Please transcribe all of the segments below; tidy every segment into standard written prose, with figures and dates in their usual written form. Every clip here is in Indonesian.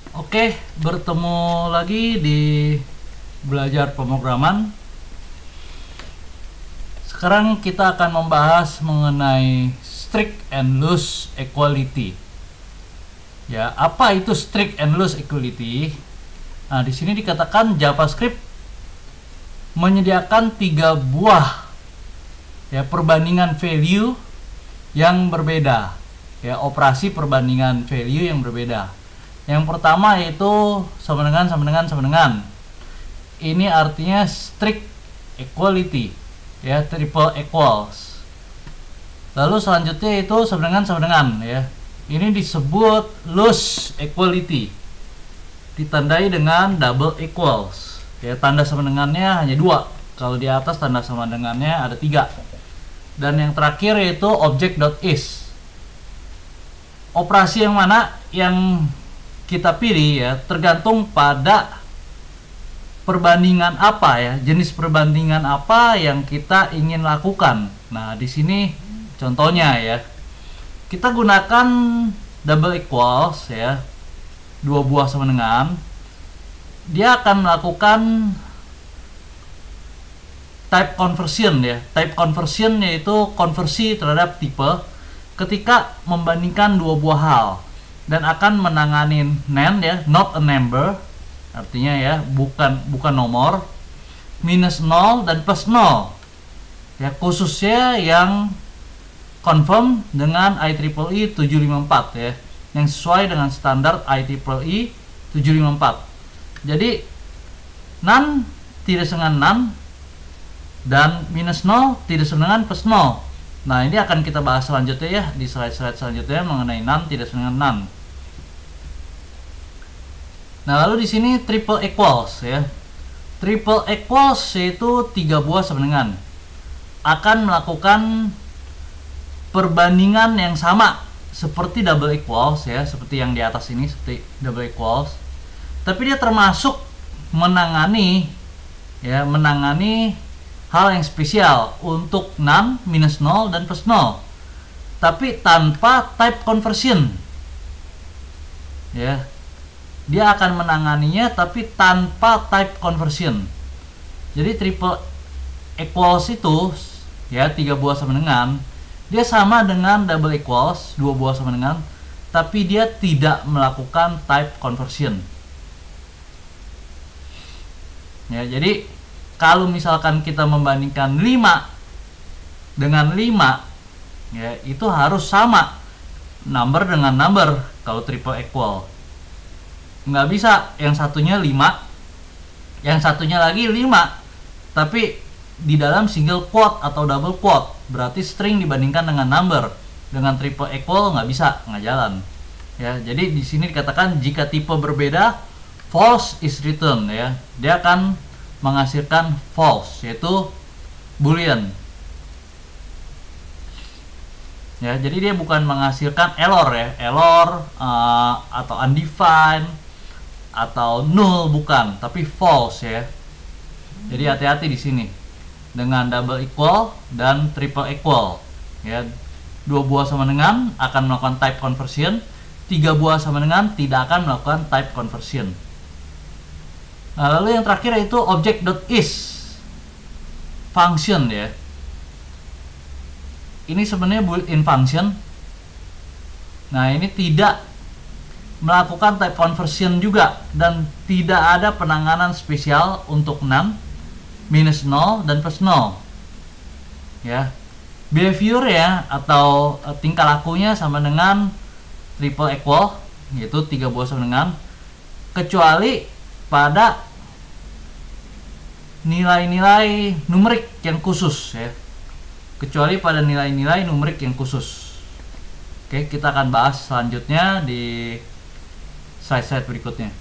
Oke, bertemu lagi di belajar pemrograman. Sekarang kita akan membahas mengenai strict and loose equality. Ya, apa itu strict and loose equality? Nah, di sini dikatakan JavaScript menyediakan 3 buah ya perbandingan value yang berbeda. Ya, operasi perbandingan value yang berbeda. Yang pertama yaitu sama dengan. Ini artinya strict equality, ya, triple equals. Lalu selanjutnya itu sama dengan, ya. Ini disebut loose equality, ditandai dengan double equals. Ya, tanda sama dengannya hanya 2. Kalau di atas tanda sama dengannya ada 3. Dan yang terakhir yaitu object.is. Operasi yang mana yang kita pilih ya tergantung pada perbandingan apa ya, jenis perbandingan apa yang kita ingin lakukan. Nah, di sini contohnya ya. Kita gunakan double equals ya. 2 buah sama dengan. Dia akan melakukan type conversion ya. Type conversion yaitu konversi terhadap tipe ketika membandingkan 2 buah hal. Dan akan menangani NaN ya, not a number, artinya ya bukan nomor, minus 0 dan plus 0 ya, khususnya yang confirm dengan IEEE 754 ya, yang sesuai dengan standar IEEE 754. Jadi NaN tidak sama dengan NaN dan minus 0 tidak sama dengan plus 0. Nah, ini akan kita bahas selanjutnya ya, di slide-slide selanjutnya mengenai NaN tidak sama dengan NaN. Nah, lalu di sini triple equals ya. Triple equals yaitu 3 buah sama dengan. Akan melakukan perbandingan yang sama seperti double equals ya, seperti yang di atas ini, seperti double equals. Tapi dia termasuk menangani hal yang spesial untuk NaN, minus 0 dan plus 0. Tapi tanpa type conversion. Ya. Dia akan menanganinya tapi tanpa type conversion. Jadi triple equals itu ya 3 buah sama dengan, dia sama dengan double equals 2 buah sama dengan, tapi dia tidak melakukan type conversion. Ya, jadi kalau misalkan kita membandingkan 5 dengan 5 ya, itu harus sama number dengan number kalau triple equal. Nggak bisa yang satunya 5, yang satunya lagi 5, tapi di dalam single quote atau double quote, berarti string dibandingkan dengan number. Dengan triple equal nggak bisa, nggak jalan ya. Jadi di sini dikatakan jika tipe berbeda, false is return ya, dia akan menghasilkan false, yaitu boolean ya. Jadi dia bukan menghasilkan error ya, error atau undefined atau null, bukan, tapi false ya. Jadi hati-hati di sini dengan double equal dan triple equal ya. 2 buah sama dengan akan melakukan type conversion, 3 buah sama dengan tidak akan melakukan type conversion. Nah, lalu yang terakhir yaitu object.is function ya. Ini sebenarnya built-in function. Nah, ini tidak melakukan type conversion juga dan tidak ada penanganan spesial untuk NaN, minus 0 dan plus 0 ya. Behavior ya atau tingkah lakunya sama dengan triple equal, yaitu 3 buah sama dengan, kecuali pada nilai-nilai numerik yang khusus ya. Kecuali pada nilai-nilai numerik yang khusus. Oke, kita akan bahas selanjutnya di slide-slide berikutnya.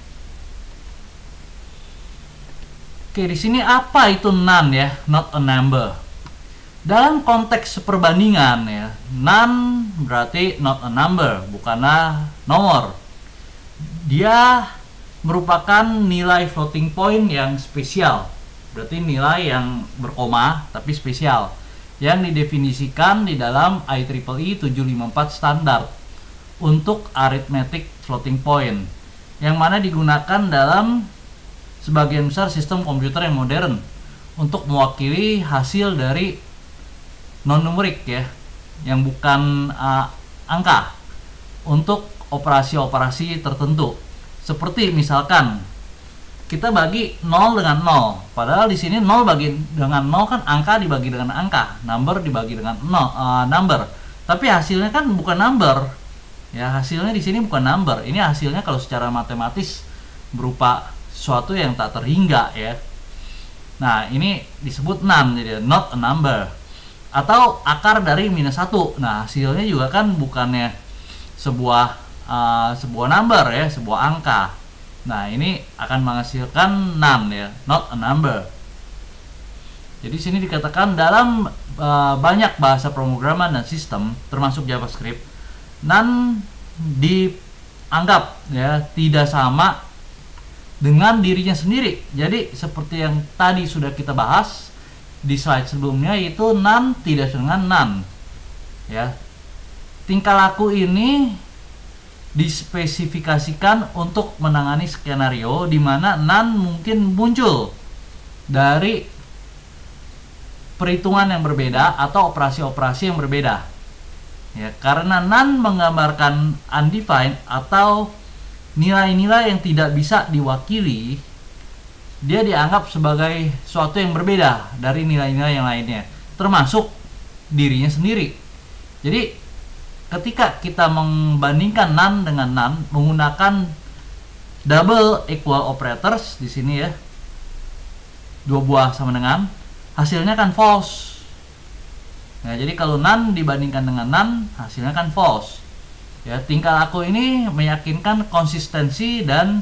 Oke, di sini apa itu NaN ya, not a number. Dalam konteks perbandingan ya, NaN berarti not a number, bukanlah nomor. Dia merupakan nilai floating point yang spesial. Berarti nilai yang berkoma tapi spesial, yang didefinisikan di dalam IEEE 754 standar untuk arithmetic floating point. yang mana digunakan dalam sebagian besar sistem komputer yang modern untuk mewakili hasil dari non-numerik ya, yang bukan angka, untuk operasi-operasi tertentu. Seperti misalkan kita bagi 0 dengan 0, padahal di sini 0 bagi dengan 0 kan angka dibagi dengan angka, number dibagi dengan number. Tapi hasilnya kan bukan number. Ya, hasilnya di sini bukan number. Ini hasilnya kalau secara matematis berupa sesuatu yang tak terhingga ya. Nah, ini disebut none, jadi not a number. Atau akar dari -1. Nah, hasilnya juga kan bukannya sebuah number ya, sebuah angka. Nah, ini akan menghasilkan none ya, not a number. Jadi sini dikatakan dalam banyak bahasa pemrograman dan sistem termasuk JavaScript, none dianggap ya tidak sama dengan dirinya sendiri. Jadi seperti yang tadi sudah kita bahas di slide sebelumnya, yaitu none tidak dengan none. Ya. Tingkah laku ini dispesifikasikan untuk menangani skenario di mana none mungkin muncul dari perhitungan yang berbeda atau operasi-operasi yang berbeda. Ya, karena none menggambarkan undefined atau nilai-nilai yang tidak bisa diwakili, dia dianggap sebagai sesuatu yang berbeda dari nilai-nilai yang lainnya, termasuk dirinya sendiri. Jadi ketika kita membandingkan none dengan none menggunakan double equal operators di sini ya, dua buah sama dengan, hasilnya kan false. Nah, jadi kalau none dibandingkan dengan none, hasilnya kan false. Ya, tingkah laku ini meyakinkan konsistensi dan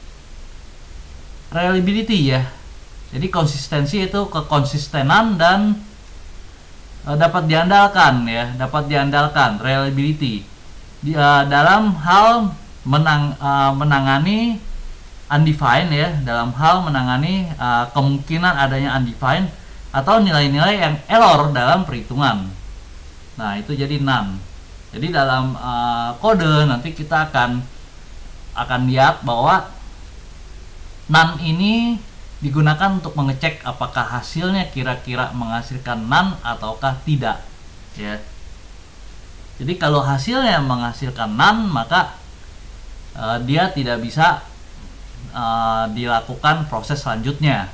reliability ya. Jadi konsistensi itu kekonsistenan dan dapat diandalkan ya, dapat diandalkan, reliability dalam hal menangani undefined ya, dalam hal menangani kemungkinan adanya undefined atau nilai-nilai yang error dalam perhitungan. Nah, itu jadi none. Jadi dalam kode nanti kita akan lihat bahwa none ini digunakan untuk mengecek apakah hasilnya kira-kira menghasilkan none ataukah tidak ya. Jadi kalau hasilnya menghasilkan none, maka dia tidak bisa dilakukan proses selanjutnya.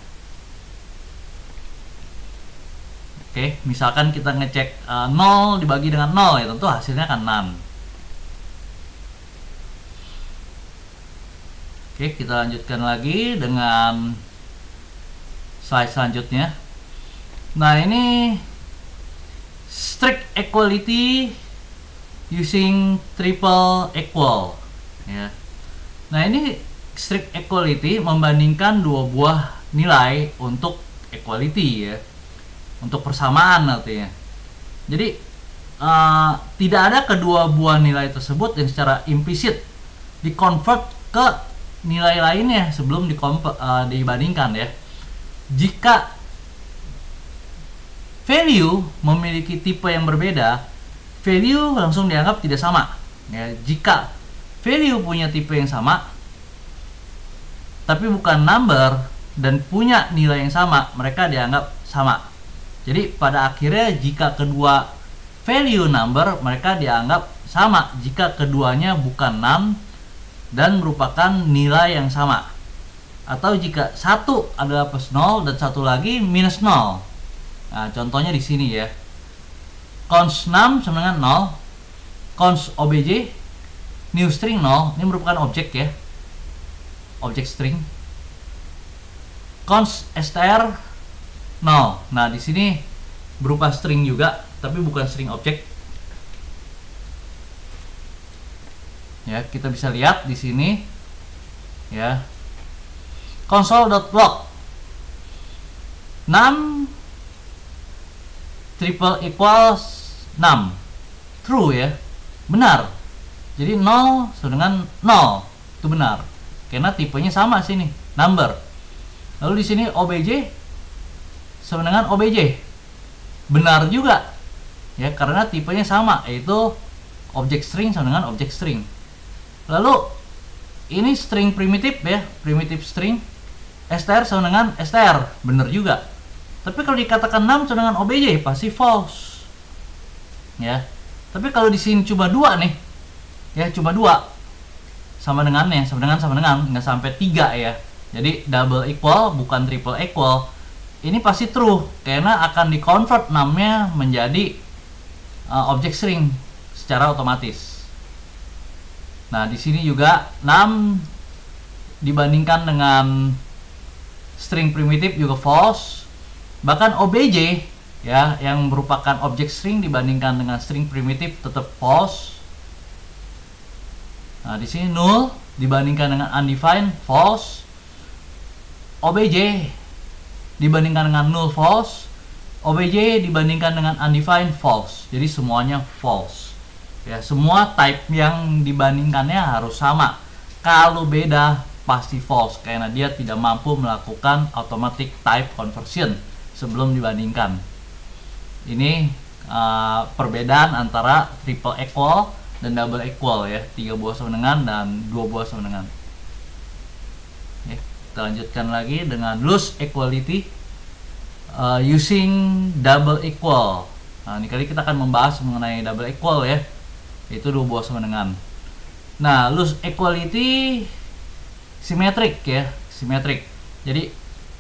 Oke, misalkan kita ngecek 0 dibagi dengan 0 ya, tentu hasilnya kan none. Oke, kita lanjutkan lagi dengan slide selanjutnya. Nah, ini strict equality using triple equal ya. Nah, ini strict equality membandingkan dua buah nilai untuk equality ya, untuk persamaan artinya. Jadi tidak ada kedua buah nilai tersebut yang secara implisit dikonvert ke nilai lainnya sebelum dibandingkan ya. Jika value memiliki tipe yang berbeda, value langsung dianggap tidak sama ya. Jika value punya tipe yang sama tapi bukan number dan punya nilai yang sama, mereka dianggap sama. Jadi pada akhirnya jika kedua value number, mereka dianggap sama jika keduanya bukan none dan merupakan nilai yang sama. Atau jika satu adalah plus 0 dan satu lagi minus 0. Nah, contohnya di sini ya. Const num sama dengan 0, const obj new string 0, ini merupakan objek ya, objek string. Const str 0. Nah, di sini berupa string juga, tapi bukan string objek. Ya, kita bisa lihat di sini ya. Console.log num triple equals num, true ya, benar. Jadi 0 sama dengan 0 itu benar karena tipenya sama sini, number. Lalu di sini obj sama dengan obj, benar juga ya karena tipenya sama, yaitu objek string sama dengan objek string. Lalu ini string primitif ya, primitive string. str sama dengan str, bener juga. Tapi kalau dikatakan num sama dengan obj pasti false. Ya. Tapi kalau di sini cuma 2 nih. Ya, cuma 2. Sama dengannya, sama dengan nggak sampai 3 ya. Jadi double equal bukan triple equal. Ini pasti true karena akan di-convert num-nya menjadi object string secara otomatis. Nah, di sini juga num dibandingkan dengan string primitif juga false. Bahkan obj ya yang merupakan object string dibandingkan dengan string primitif tetap false. Nah, di sini null dibandingkan dengan undefined false. obj dibandingkan dengan null false. obj dibandingkan dengan undefined false. Jadi semuanya false. Ya, semua type yang dibandingkannya harus sama. Kalau beda pasti false karena dia tidak mampu melakukan automatic type conversion sebelum dibandingkan. Ini perbedaan antara triple equal dan double equal ya, 3 buah sama dengan dan 2 buah sama dengan. Kita lanjutkan lagi dengan loose equality using double equal. Nah, ini kali kita akan membahas mengenai double equal ya, itu 2 buah sama dengan. Nah, loose equality simetrik ya, simetrik. Jadi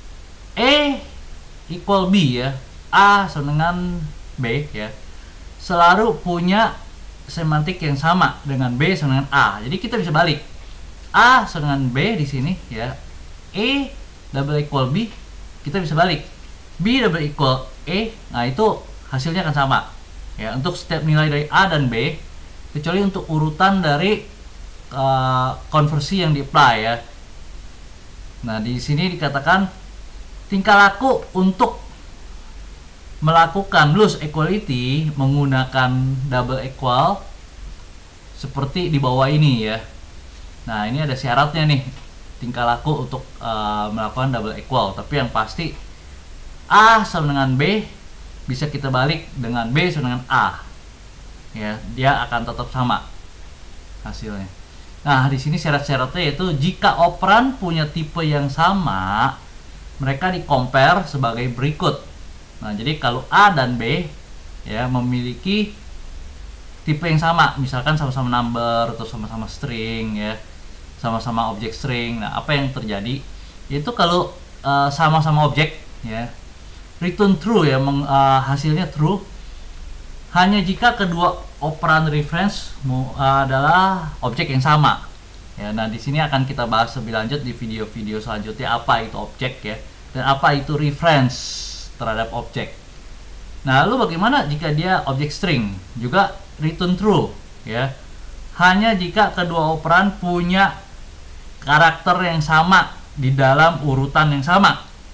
A equal B ya, A sama dengan B ya, selalu punya semantik yang sama dengan B sama dengan A. Jadi kita bisa balik A sama dengan B di sini ya, A double equal B, kita bisa balik B double equal A. Nah, itu hasilnya akan sama ya untuk setiap nilai dari A dan B, kecuali untuk urutan dari konversi yang di-apply ya. Nah, di sini dikatakan tingkah laku untuk melakukan loose equality menggunakan double equal seperti di bawah ini ya. Nah, ini ada syaratnya nih, tingkah laku untuk melakukan double equal. Tapi yang pasti A sama dengan B bisa kita balik dengan B sama dengan A ya, dia akan tetap sama hasilnya. Nah, di sini syarat-syaratnya yaitu jika operan punya tipe yang sama, mereka di-compare sebagai berikut. Nah, jadi kalau A dan B ya memiliki tipe yang sama, misalkan sama-sama number atau sama-sama string ya, sama-sama object string. Nah, apa yang terjadi? Yaitu kalau sama-sama objek ya, return true ya, hasilnya true hanya jika kedua operan reference adalah objek yang sama. Ya, nah di sini akan kita bahas lebih lanjut di video-video selanjutnya apa itu objek ya, dan apa itu reference terhadap objek. Nah, lalu bagaimana jika dia objek string? Juga return true ya. Hanya jika kedua operan punya karakter yang sama di dalam urutan yang sama.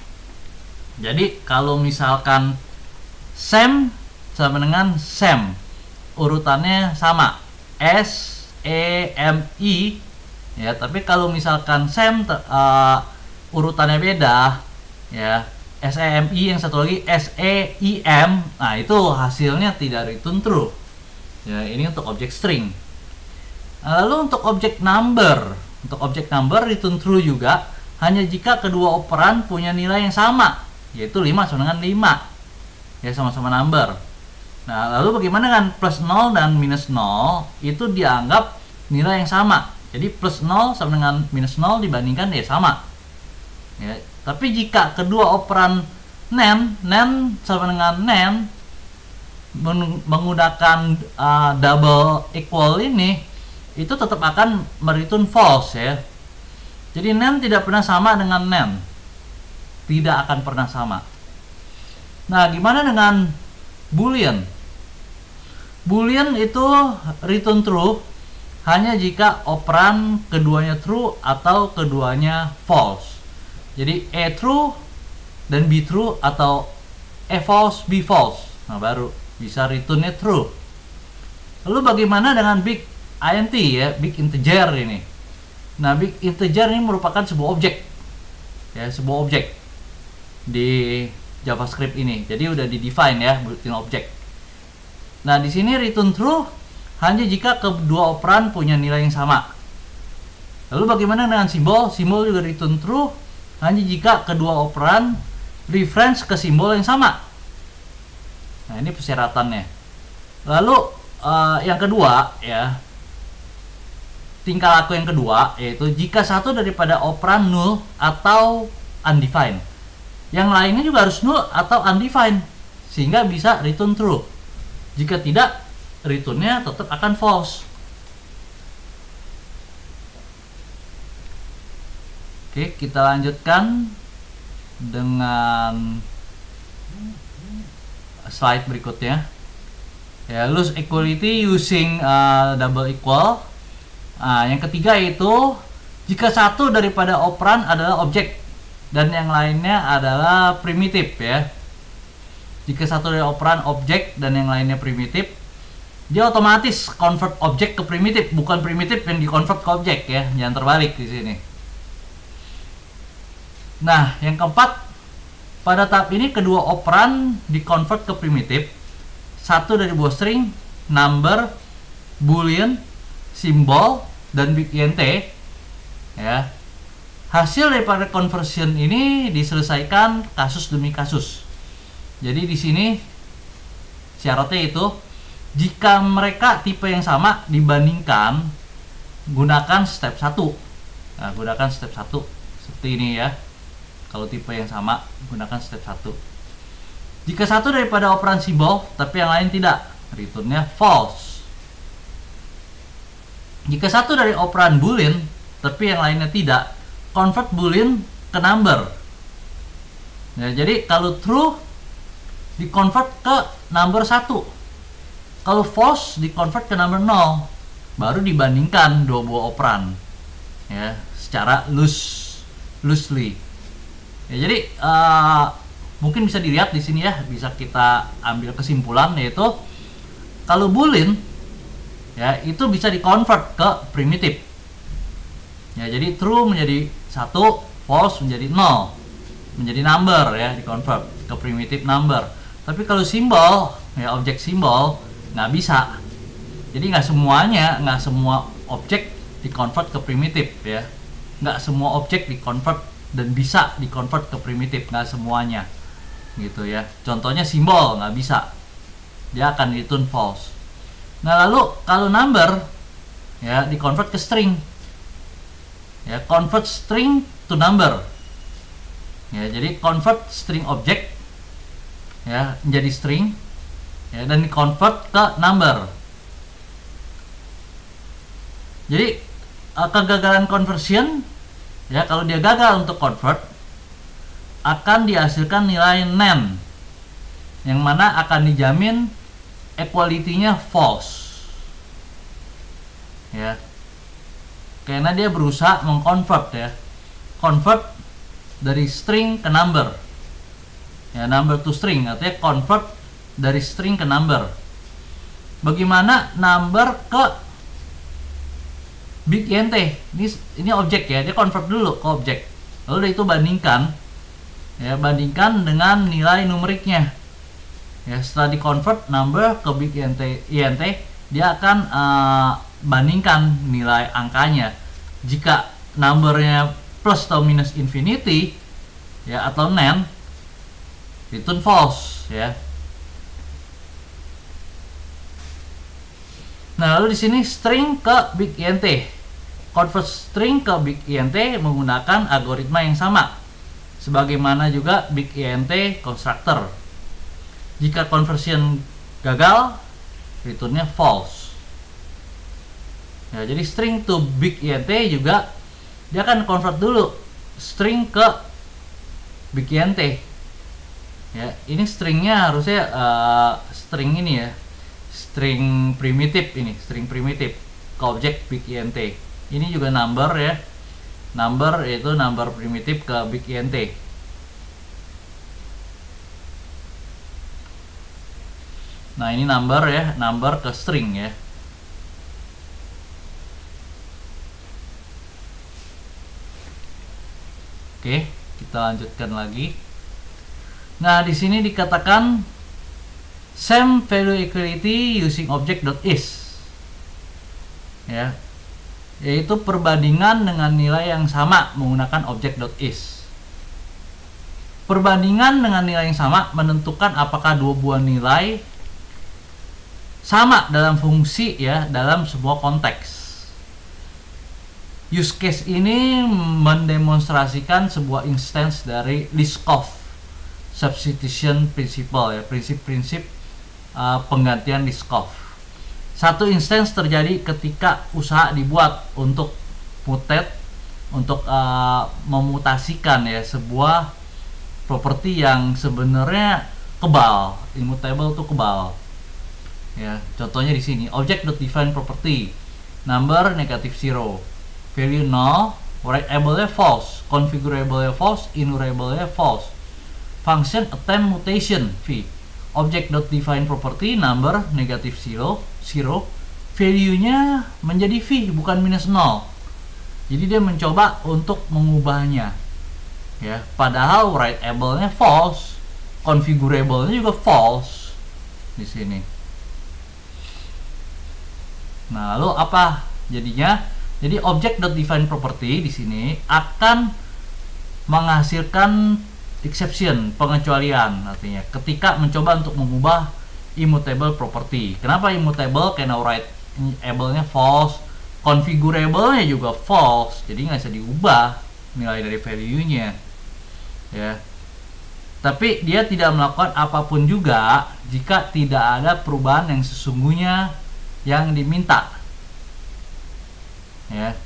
Jadi kalau misalkan same sama dengan same, urutannya sama, S E M I ya, tapi kalau misalkan same urutannya beda ya, S E M I yang satu lagi S E I M, nah itu hasilnya tidak return true ya. Ini untuk objek string. Lalu untuk objek number, return true juga hanya jika kedua operan punya nilai yang sama, yaitu 5 sama dengan 5 ya, sama-sama number. Nah, lalu bagaimana dengan plus 0 dan minus 0? Itu dianggap nilai yang sama. Jadi plus 0 sama dengan minus 0 dibandingkan ya sama. Ya, tapi jika kedua operan nen sama dengan nen menggunakan double equal ini, itu tetap akan mereturn false ya. Jadi nen tidak pernah sama dengan nen. Tidak akan pernah sama. Nah, gimana dengan boolean? Boolean itu return true hanya jika operan keduanya true atau keduanya false. Jadi A true dan B true atau A false, B false. Nah, baru bisa returnnya true. Lalu bagaimana dengan big int ya, big integer ini? Nah, big integer ini merupakan sebuah objek ya, sebuah objek di JavaScript ini. Jadi udah di define ya, built-in object. Nah, di sini return true hanya jika kedua operan punya nilai yang sama. Lalu bagaimana dengan simbol? Simbol juga return true hanya jika kedua operan reference ke simbol yang sama. Nah, ini persyaratannya. Lalu yang kedua ya, tingkah laku yang kedua yaitu jika satu daripada operan null atau undefined. Yang lainnya juga harus null atau undefined sehingga bisa return true. Jika tidak, returnnya tetap akan false. Oke, kita lanjutkan dengan slide berikutnya. Ya, lose equality using double equal. Nah, yang ketiga itu jika satu daripada operan adalah objek dan yang lainnya adalah primitif ya. Jika satu dari operan objek dan yang lainnya primitif, dia otomatis convert objek ke primitif, bukan primitif yang di-convert ke objek ya. Jangan terbalik di sini. Nah, yang keempat, pada tahap ini kedua operan di-convert ke primitif. Satu dari buah string, number, boolean, simbol, dan big int ya. Hasil daripada conversion ini diselesaikan kasus demi kasus. Jadi di sini syaratnya itu jika mereka tipe yang sama dibandingkan gunakan step 1. Nah, gunakan step 1 seperti ini ya. Kalau tipe yang sama gunakan step 1. Jika satu daripada operan simbol tapi yang lain tidak, returnnya false. Jika satu dari operan boolean tapi yang lainnya tidak, convert boolean ke number. Ya, jadi kalau true di-convert ke number 1. Kalau false di-convert ke number 0. Baru dibandingkan dua buah operan. Ya, secara loosely. Ya, jadi mungkin bisa dilihat di sini ya, bisa kita ambil kesimpulan yaitu kalau boolean ya itu bisa di-convert ke primitif. Ya, jadi true menjadi 1, false menjadi 0, menjadi number ya, di-convert ke primitif number. Tapi kalau simbol ya, objek simbol nggak bisa. Jadi nggak semua objek di-convert ke primitif ya. Nggak semua objek di-convert dan bisa di-convert ke primitif, nggak semuanya gitu ya. Contohnya simbol nggak bisa, dia akan return false. Nah, lalu kalau number ya di-convert ke string ya, convert string to number ya. Jadi convert string object ya menjadi string ya, dan di-convert ke number. Jadi kegagalan conversion ya, kalau dia gagal untuk convert akan dihasilkan nilai NaN yang mana akan dijamin equality-nya false ya, karena dia berusaha mengconvert ya, convert dari string ke number ya, number to string, artinya convert dari string ke number. Bagaimana number ke big int? Ini objek ya, dia convert dulu ke objek, lalu dari itu bandingkan ya, bandingkan dengan nilai numeriknya ya. Setelah di convert number ke big int, dia akan bandingkan nilai angkanya. Jika numbernya plus atau minus infinity ya, atau NaN, return false ya. Nah, lalu di sini string ke big int, convert string ke big int menggunakan algoritma yang sama sebagaimana juga big int constructor. Jika conversion gagal, returnnya false ya. Jadi string to big int juga dia akan convert dulu string ke big int ya. Ini stringnya harusnya string ini ya, string primitif, ini string primitif ke objek big int. Ini juga number ya, number yaitu number primitif ke big int. Nah, ini number ya, number ke string ya. Oke, kita lanjutkan lagi. Nah, di sini dikatakan same value equality using object.is ya. yaitu perbandingan dengan nilai yang sama menggunakan object.is. Perbandingan dengan nilai yang sama menentukan apakah dua buah nilai sama dalam fungsi ya dalam sebuah konteks. Use case ini mendemonstrasikan sebuah instance dari Liskov substitution principle ya, prinsip-prinsip penggantian Liskov. Satu instance terjadi ketika usaha dibuat untuk mutate, untuk memutasikan ya sebuah properti yang sebenarnya kebal, immutable itu kebal. Ya, contohnya di sini object.define property number -0, value 0, writeable false, configurable false, enumerable false. Function attempt mutation v object.define property number -0, value-nya menjadi v bukan -0. Jadi dia mencoba untuk mengubahnya. Ya, padahal writeable-nya false, configurable-nya juga false di sini. Nah, lalu apa jadinya? Jadi object.define property di sini akan menghasilkan exception, pengecualian artinya ketika mencoba untuk mengubah immutable property. Kenapa immutable? Karena writeable-nya false, configurable-nya juga false, jadi nggak bisa diubah nilai dari value-nya. Ya. Tapi dia tidak melakukan apapun juga jika tidak ada perubahan yang sesungguhnya yang diminta. Ya.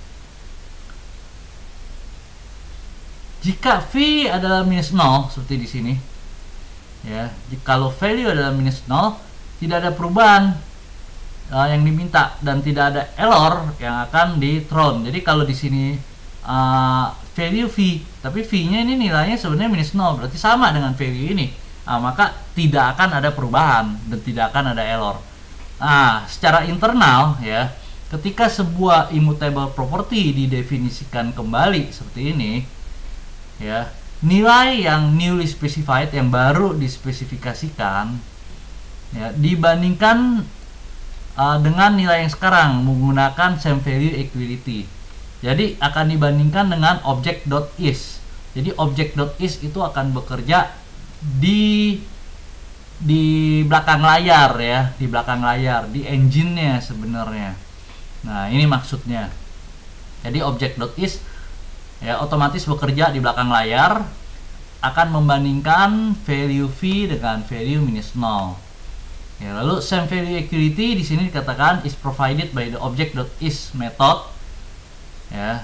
Jika v adalah -0 seperti di sini, ya, kalau value adalah -0, tidak ada perubahan yang diminta dan tidak ada error yang akan di thrown. Jadi kalau di sini value v, tapi v-nya ini nilainya sebenarnya -0, berarti sama dengan value ini. Maka tidak akan ada perubahan dan tidak akan ada error. Secara internal ya, ketika sebuah immutable property didefinisikan kembali seperti ini, ya, nilai yang newly specified yang baru dispesifikasikan ya, dibandingkan dengan nilai yang sekarang menggunakan same value equality. Jadi akan dibandingkan dengan object.is. Jadi object.is itu akan bekerja di belakang layar ya, di belakang layar, di engine-nya sebenarnya. Nah, ini maksudnya. Jadi object.is ya otomatis bekerja di belakang layar, akan membandingkan value v dengan value -0. Ya, lalu same value equality di sini dikatakan is provided by the object.is method. Ya.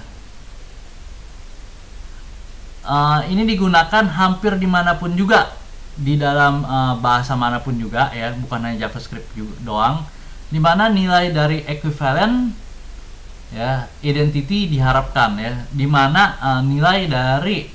Ini digunakan hampir dimanapun juga, di dalam bahasa manapun juga ya, bukan hanya JavaScript doang, dimana nilai dari equivalent ya identity diharapkan ya, dimana nilai dari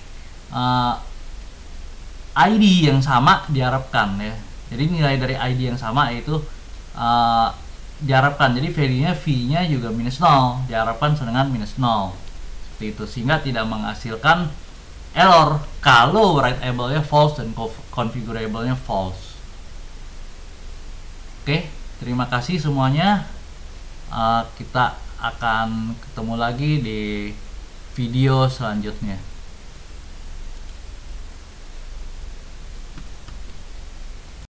ID yang sama diharapkan ya. Jadi nilai dari ID yang sama itu diharapkan, jadi value-nya v-nya juga -0 diharapkan dengan -0 seperti itu, sehingga tidak menghasilkan error kalau writeable-nya false dan configurable-nya false. Oke, terima kasih semuanya. Kita akan ketemu lagi di video selanjutnya.